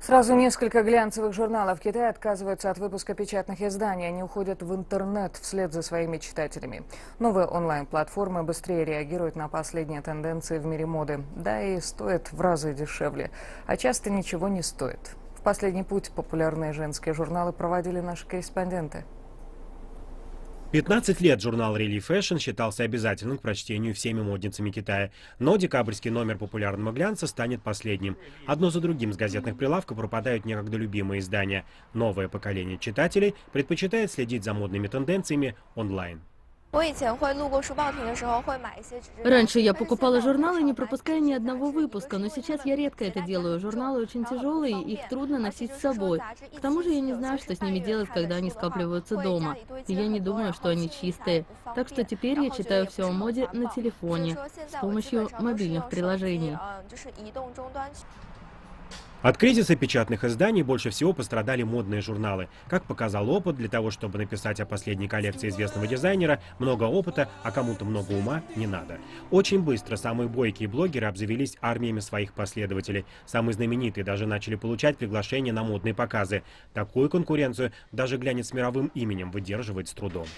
Сразу несколько глянцевых журналов Китая отказываются от выпуска печатных изданий. Они уходят в интернет вслед за своими читателями. Новые онлайн-платформы быстрее реагируют на последние тенденции в мире моды. Да и стоят в разы дешевле. А часто ничего не стоит. В последний путь популярные женские журналы проводили наши корреспонденты. 15 лет журнал Really Fashion считался обязательным к прочтению всеми модницами Китая. Но декабрьский номер популярного глянца станет последним. Одно за другим с газетных прилавков пропадают некогда любимые издания. Новое поколение читателей предпочитает следить за модными тенденциями онлайн. Раньше я покупала журналы, не пропуская ни одного выпуска, но сейчас я редко это делаю. Журналы очень тяжелые, их трудно носить с собой. К тому же я не знаю, что с ними делать, когда они скапливаются дома. И я не думаю, что они чистые. Так что теперь я читаю все о моде на телефоне с помощью мобильных приложений. От кризиса печатных изданий больше всего пострадали модные журналы. Как показал опыт, для того, чтобы написать о последней коллекции известного дизайнера, много опыта, а кому-то много ума не надо. Очень быстро самые бойкие блогеры обзавелись армиями своих последователей. Самые знаменитые даже начали получать приглашения на модные показы. Такую конкуренцию даже глянец с мировым именем выдерживает с трудом.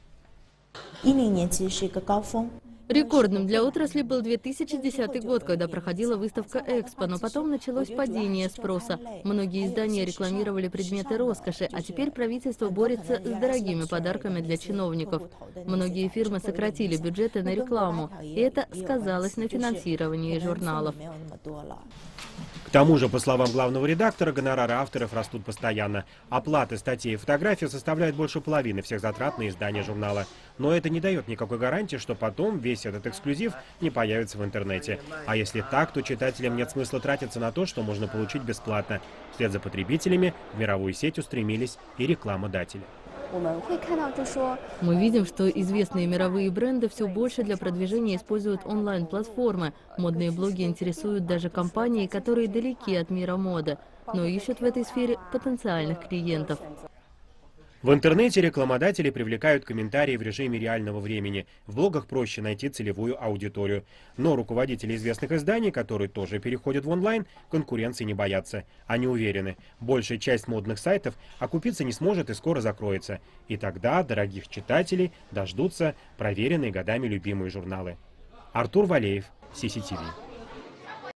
Рекордным для отрасли был 2010 год, когда проходила выставка Экспо, но потом началось падение спроса. Многие издания рекламировали предметы роскоши, а теперь правительство борется с дорогими подарками для чиновников. Многие фирмы сократили бюджеты на рекламу, и это сказалось на финансировании журналов. К тому же, по словам главного редактора, гонорары авторов растут постоянно. Оплаты статей и фотографий составляют больше половины всех затрат на издание журнала. Но это не дает никакой гарантии, что потом весь этот эксклюзив не появится в интернете. А если так, то читателям нет смысла тратиться на то, что можно получить бесплатно. Вслед за потребителями в мировую сеть устремились и рекламодатели. Мы видим, что известные мировые бренды все больше для продвижения используют онлайн-платформы. Модные блоги интересуют даже компании, которые далеки от мира моды, но ищут в этой сфере потенциальных клиентов. В интернете рекламодатели привлекают комментарии в режиме реального времени. В блогах проще найти целевую аудиторию. Но руководители известных изданий, которые тоже переходят в онлайн, конкуренции не боятся. Они уверены, большая часть модных сайтов окупиться не сможет и скоро закроется. И тогда дорогих читателей дождутся проверенные годами любимые журналы. Артур Валеев, CCTV.